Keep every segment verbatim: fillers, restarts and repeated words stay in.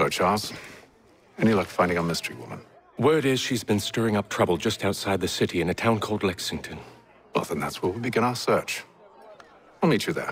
Hello, Charles. Any luck finding our mystery woman? Word is she's been stirring up trouble just outside the city in a town called Lexington. Well, then that's where we begin our search. I'll meet you there.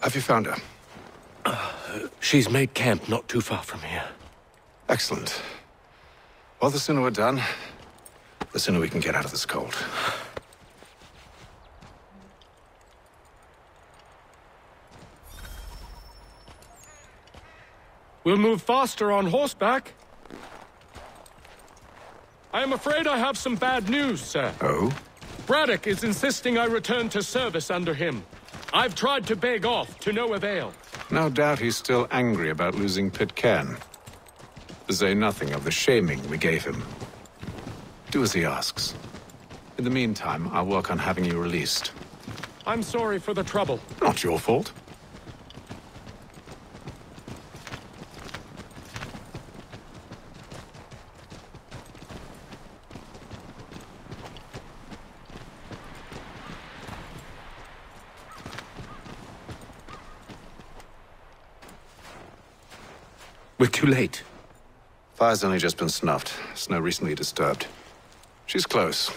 Have you found her? She's made camp not too far from here. Excellent. Well, the sooner we're done, the sooner we can get out of this cold. We'll move faster on horseback. I am afraid I have some bad news, sir. Oh? Braddock is insisting I return to service under him. I've tried to beg off, to no avail. No doubt he's still angry about losing Pitcairn. To say nothing of the shaming we gave him. Do as he asks. In the meantime, I'll work on having you released. I'm sorry for the trouble. Not your fault. We're too late. Fire's only just been snuffed. Snow recently disturbed. She's close.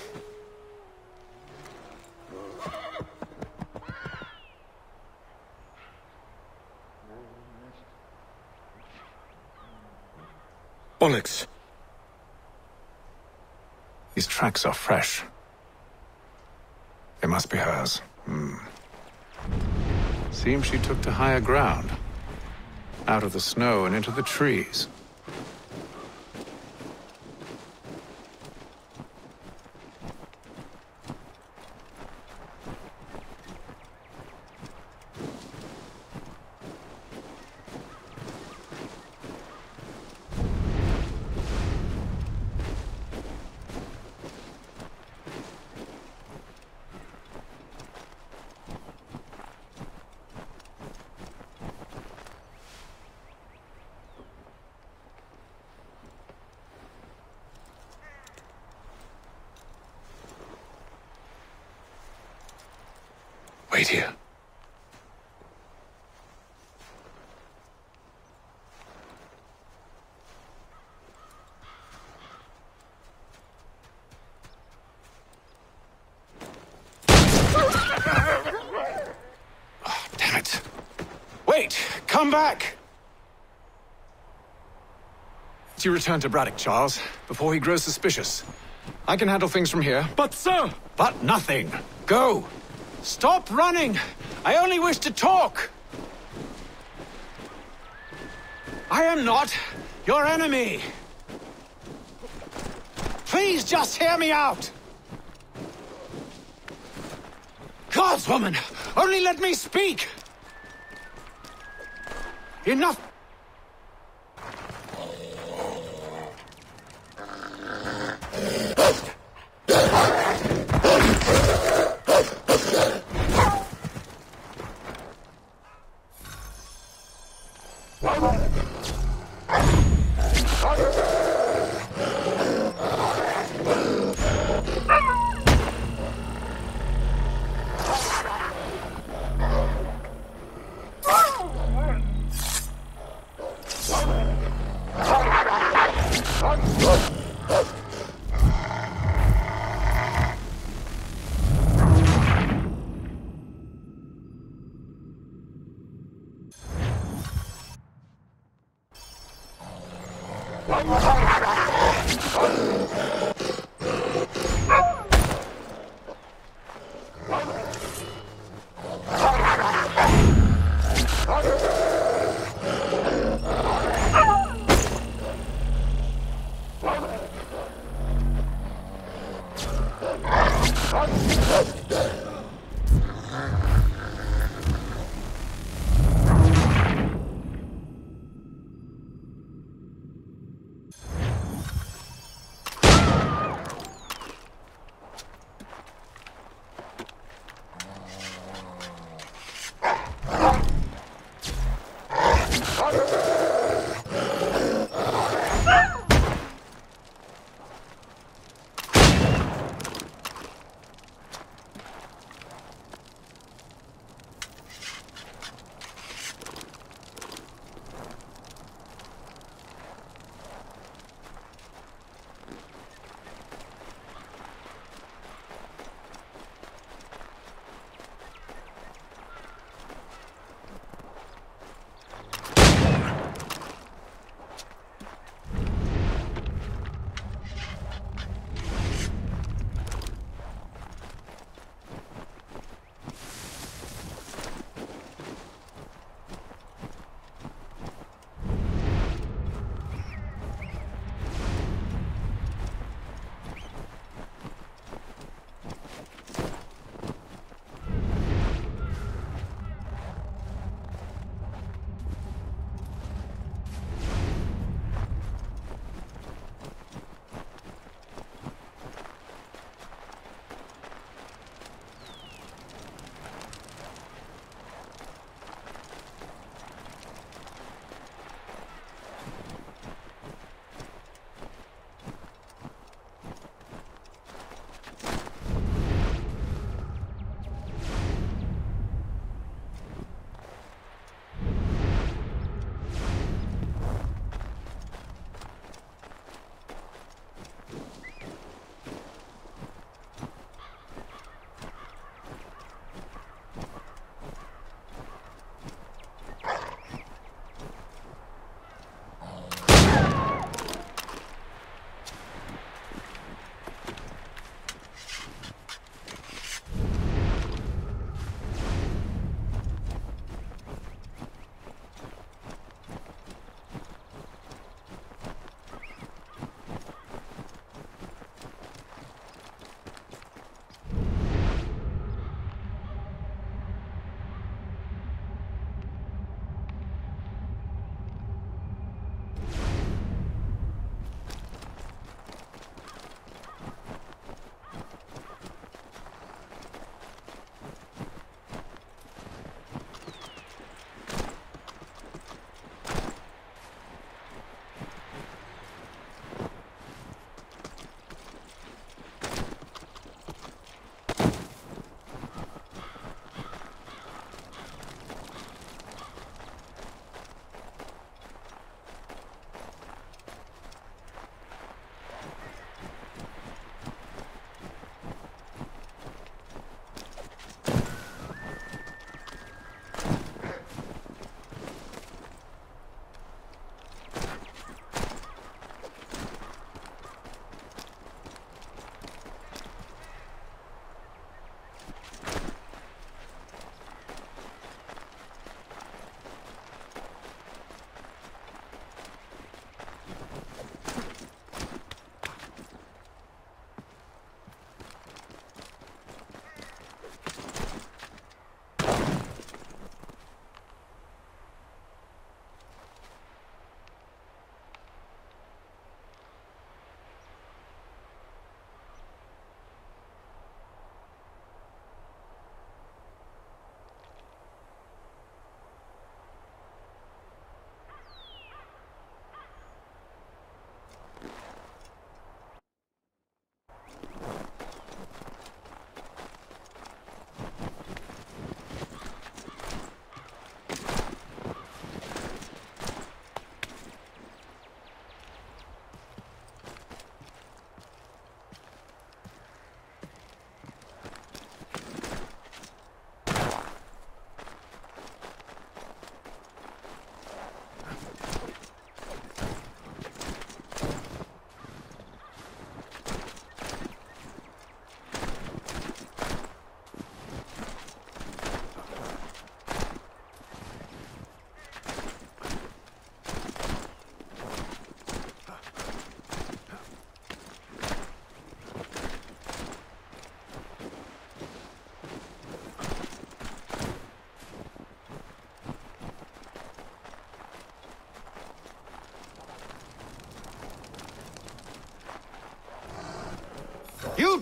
Bollocks. These tracks are fresh. They must be hers. Hmm. Seems she took to higher ground. Out of the snow and into the trees. Wait here. Oh, damn it. Wait! Come back! You return to Braddock, Charles, before he grows suspicious. I can handle things from here. But, sir! But nothing. Go! Stop running! I only wish to talk! I am not your enemy! Please just hear me out! Gods, woman! Only let me speak! Enough!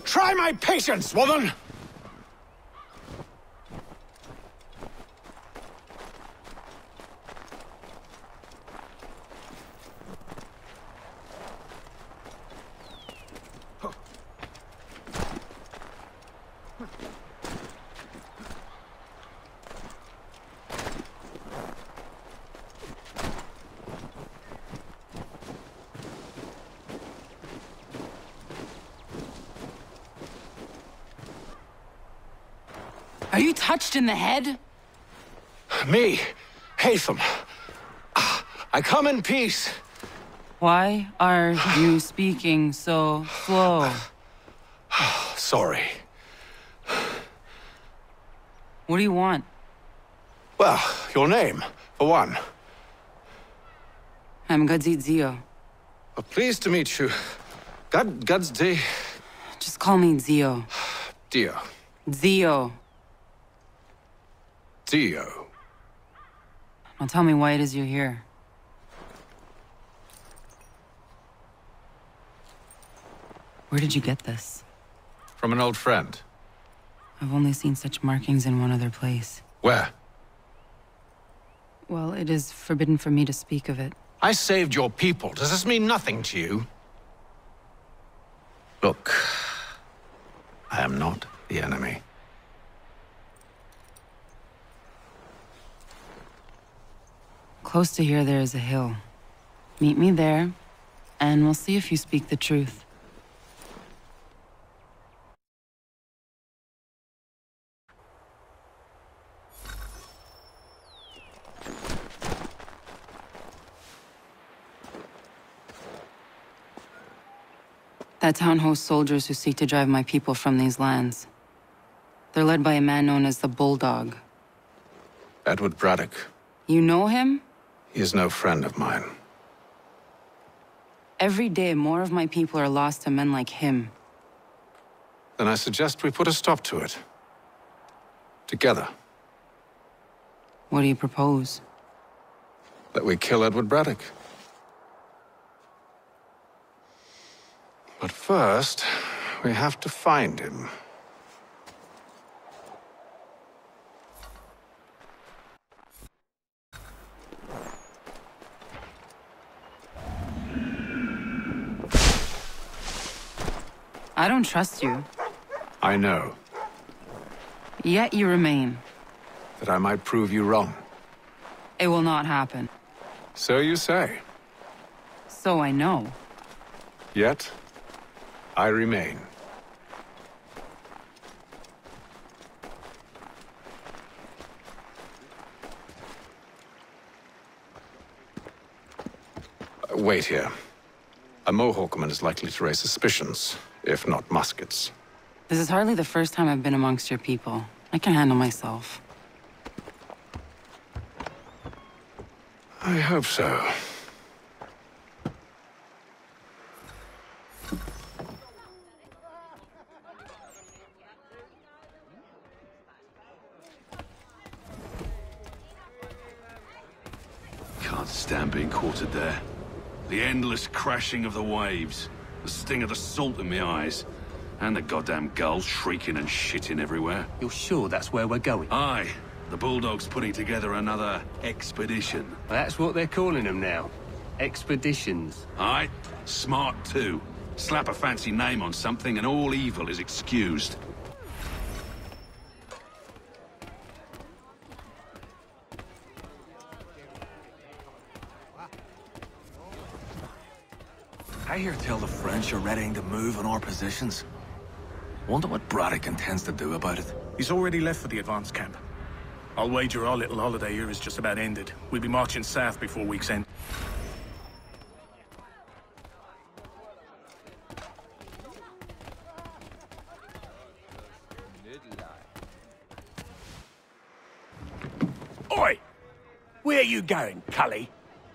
Try my patience, woman! Are you touched in the head? Me, Haytham. I come in peace. Why are you speaking so slow? Sorry. What do you want? Well, your name, for one. I'm Gadzit Zio. Well, pleased to meet you. God, God's day. Just call me Zio. Dio. Zio. Dio. Now tell me why it is you're here. Where did you get this? From an old friend. I've only seen such markings in one other place. Where? Well, it is forbidden for me to speak of it. I saved your people. Does this mean nothing to you? Look, I am not the enemy. Close to here, there is a hill. Meet me there, and we'll see if you speak the truth. That town hosts soldiers who seek to drive my people from these lands. They're led by a man known as the Bulldog. Edward Braddock. You know him? He is no friend of mine. Every day, more of my people are lost to men like him. Then I suggest we put a stop to it. Together. What do you propose? That we kill Edward Braddock. But first, we have to find him. I don't trust you. I know. Yet you remain. That I might prove you wrong. It will not happen. So you say. So I know. Yet, I remain. Uh, wait here. A Mohawkman is likely to raise suspicions, if not muskets. This is hardly the first time I've been amongst your people. I can handle myself. I hope so. Can't stand being quartered there. The endless crashing of the waves, the sting of the salt in my eyes, and the goddamn gulls shrieking and shitting everywhere. You're sure that's where we're going? Aye, the Bulldog's putting together another expedition. That's what they're calling them now. Expeditions. Aye, smart too. Slap a fancy name on something and all evil is excused. I hear tell the French are readying to move on our positions. Wonder what Braddock intends to do about it. He's already left for the advance camp. I'll wager our little holiday here is just about ended. We'll be marching south before week's end. Oi! Where you going, Cully?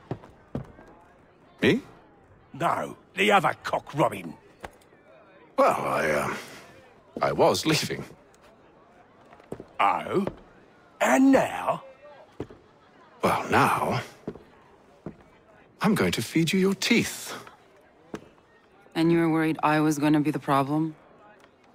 Me? No, the other cock Robin. Well, I, uh... I was leaving. Oh? And now? Well, now... I'm going to feed you your teeth. And you were worried I was going to be the problem?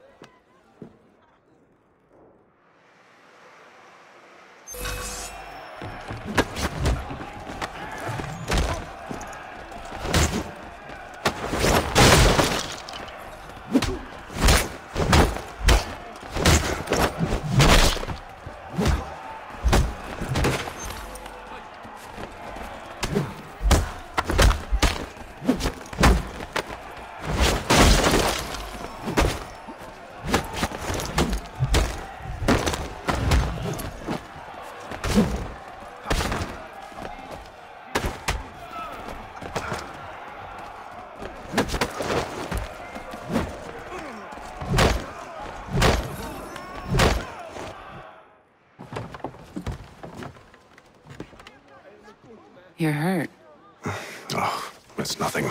You're hurt. Oh, it's nothing.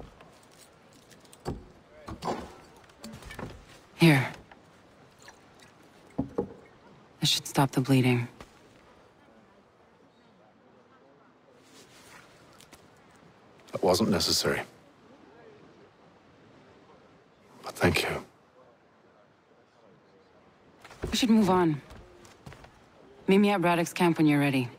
Here. This should stop the bleeding. That wasn't necessary. But thank you. We should move on. Meet me at Braddock's camp when you're ready.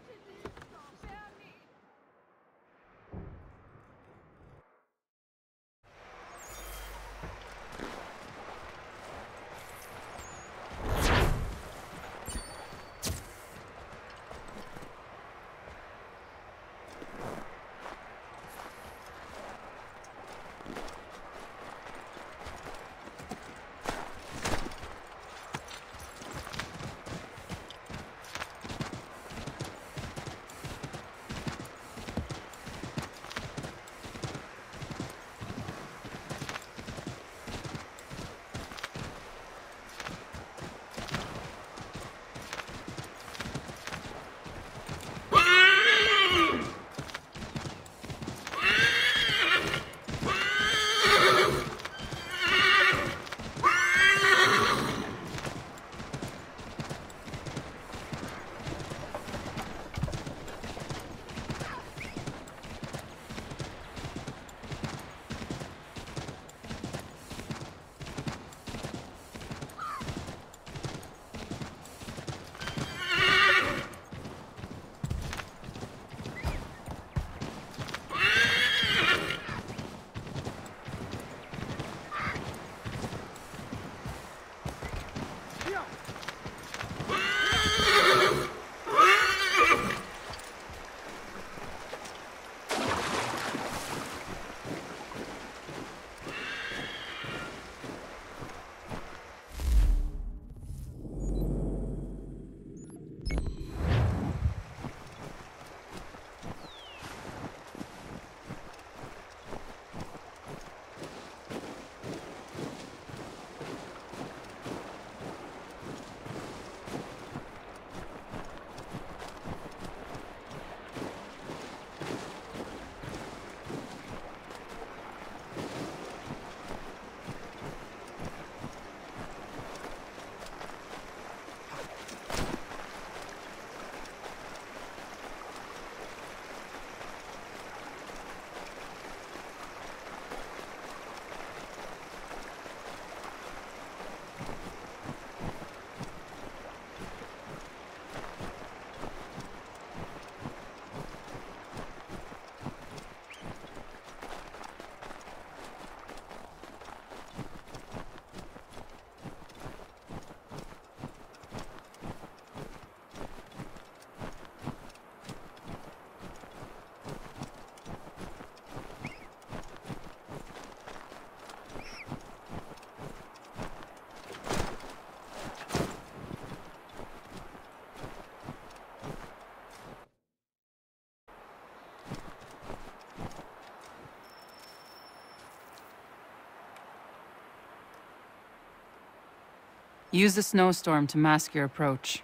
Use the snowstorm to mask your approach.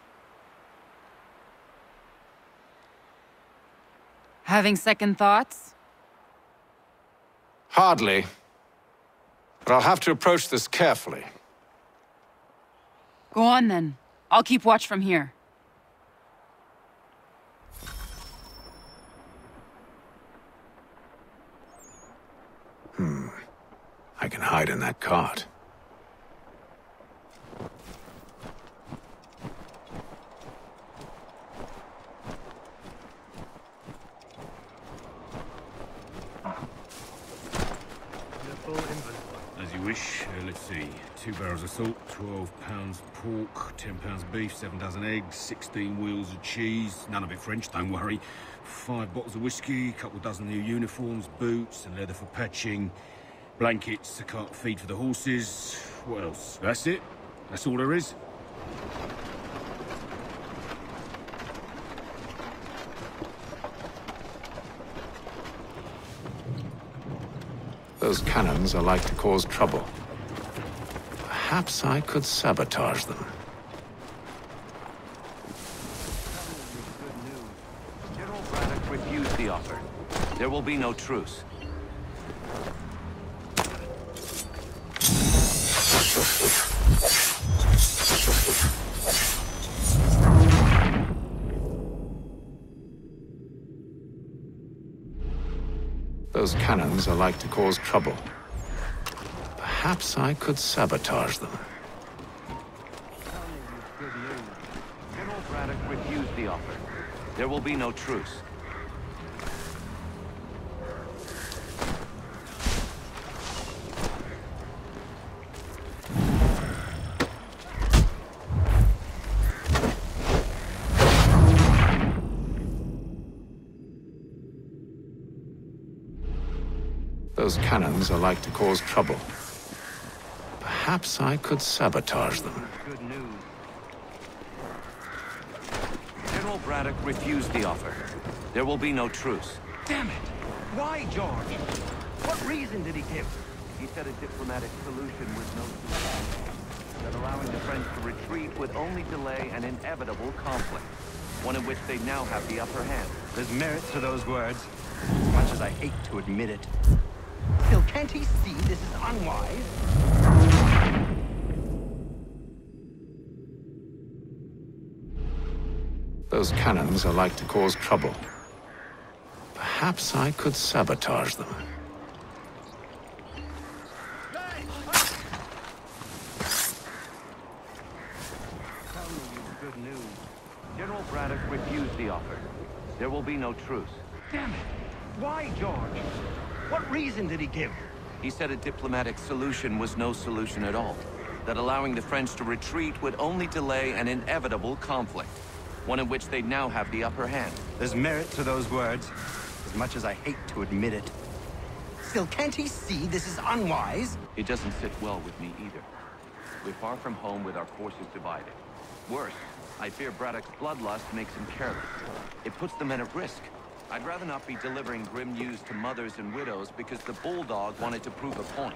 Having second thoughts? Hardly. But I'll have to approach this carefully. Go on then. I'll keep watch from here. Hmm. I can hide in that cart. As you wish. Uh, let's see. Two barrels of salt, twelve pounds pork, ten pounds beef, seven dozen eggs, sixteen wheels of cheese. None of it French, don't worry. Five bottles of whiskey, couple dozen new uniforms, boots and leather for patching, blankets, a cart feed for the horses. What else? That's it. That's all there is. Those cannons are like to cause trouble. Perhaps I could sabotage them. General Braddock refused the offer. There will be no truce. Those cannons are like to cause trouble. Perhaps I could sabotage them. General Braddock refused the offer. There will be no truce. Those cannons are like to cause trouble. Perhaps I could sabotage them. Good news. General Braddock refused the offer. There will be no truce. Damn it! Why, George? What reason did he give? He said a diplomatic solution was no solution. That allowing the French to retreat would only delay an inevitable conflict. One in which they now have the upper hand. There's merit to those words, as much as I hate to admit it. Still, can't he see this is unwise? Those cannons are like to cause trouble. Perhaps I could sabotage them. Tell me you good news. General Braddock refused the offer. There will be no truce. Damn it! Why, George? What reason did he give? He said a diplomatic solution was no solution at all. That allowing the French to retreat would only delay an inevitable conflict. One in which they now have the upper hand. There's merit to those words, as much as I hate to admit it. Still, can't he see this is unwise? It doesn't sit well with me either. We're far from home with our forces divided. Worse, I fear Braddock's bloodlust makes him careless. It puts the men at risk. I'd rather not be delivering grim news to mothers and widows because the Bulldog wanted to prove a point.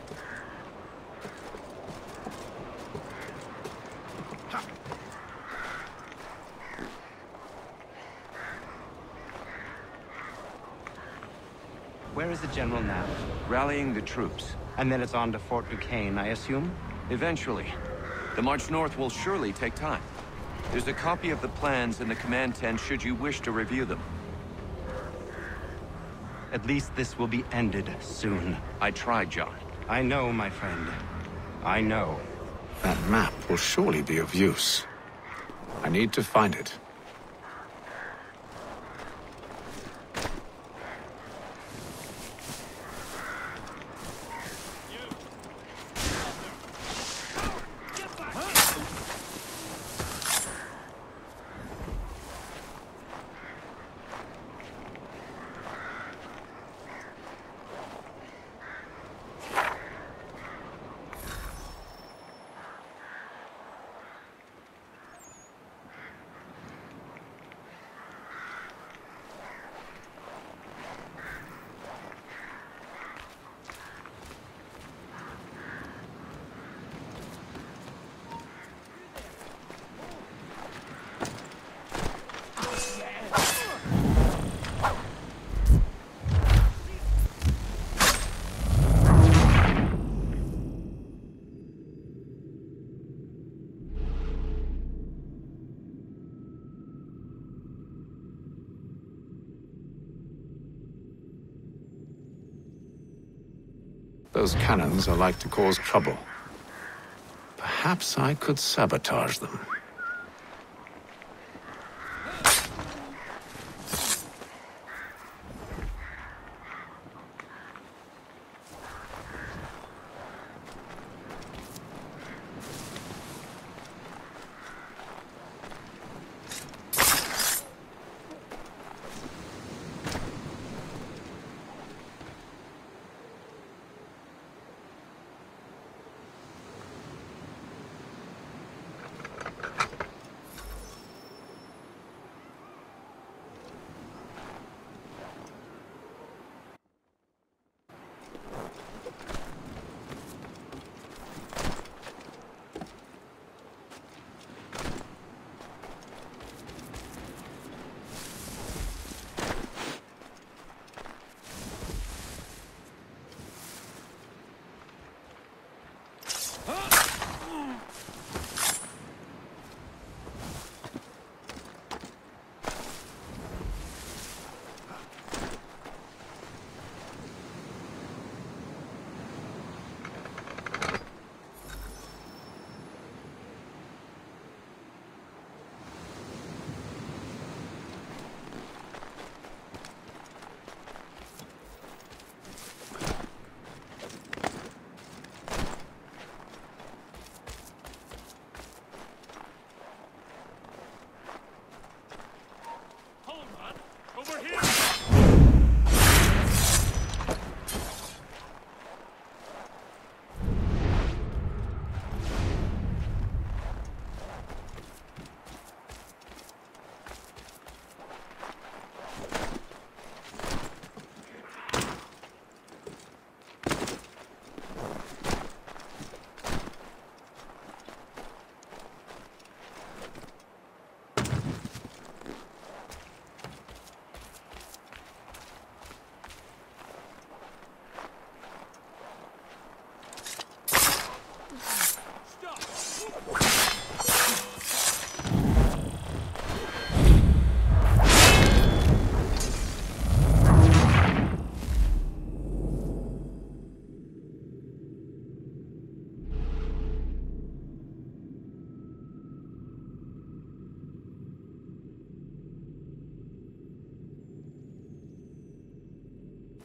Where is the general now? Rallying the troops. And then it's on to Fort Duquesne, I assume? Eventually. The march north will surely take time. There's a copy of the plans in the command tent should you wish to review them. At least this will be ended soon. I tried, John. I know, my friend. I know. That map will surely be of use. I need to find it. Those cannons are like to cause trouble. Perhaps I could sabotage them.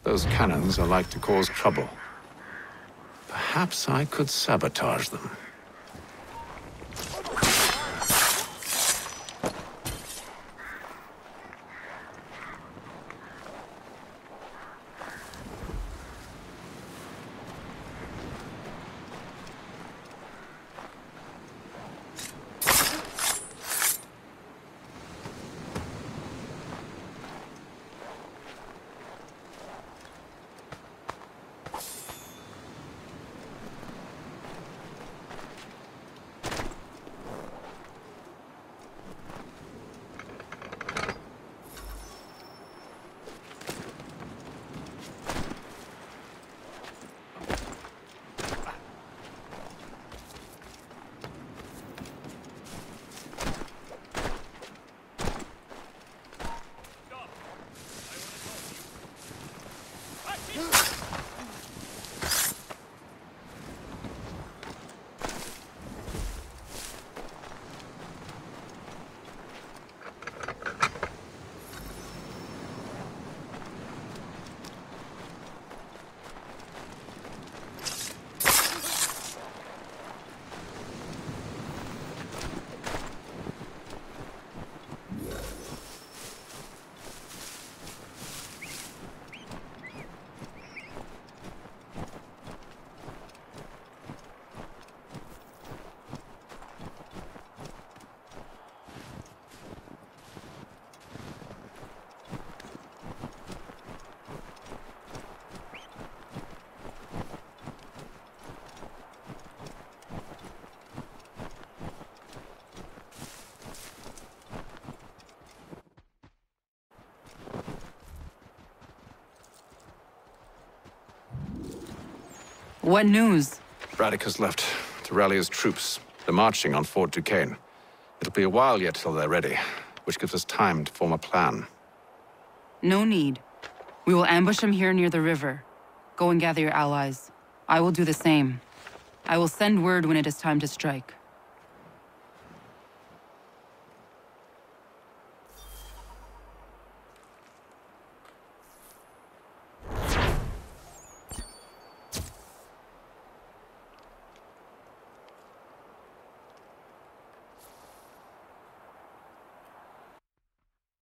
Those cannons are like to cause trouble. Perhaps I could sabotage them. What news? Braddock has left to rally his troops. They're marching on Fort Duquesne. It'll be a while yet till they're ready, which gives us time to form a plan. No need. We will ambush him here near the river. Go and gather your allies. I will do the same. I will send word when it is time to strike.